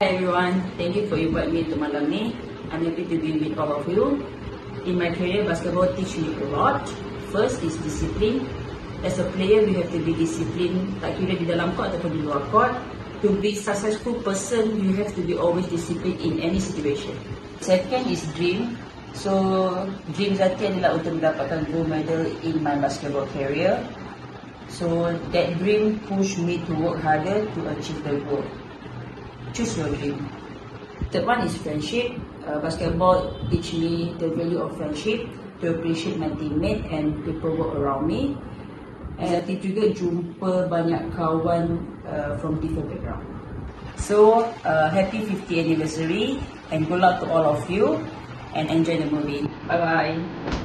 Hi everyone, thank you for inviting me to malam ni. I'm happy to be with all of you. In my career, basketball teach me a lot. First is discipline. As a player, we have to be disciplined, tak kira di dalam court ataupun di luar court. To be successful person, you have to be always disciplined in any situation. Second is dream. So, dream Zati adalah untuk mendapatkan gold medal in my basketball career. So, that dream push me to work harder to achieve the goal. Choose your dream. Third one is friendship. Basketball teach me the value of friendship, to appreciate my teammate and people work around me. And Zati juga jumpa banyak kawan from different background. So, happy 50th anniversary and good luck to all of you and enjoy the movie. Bye bye.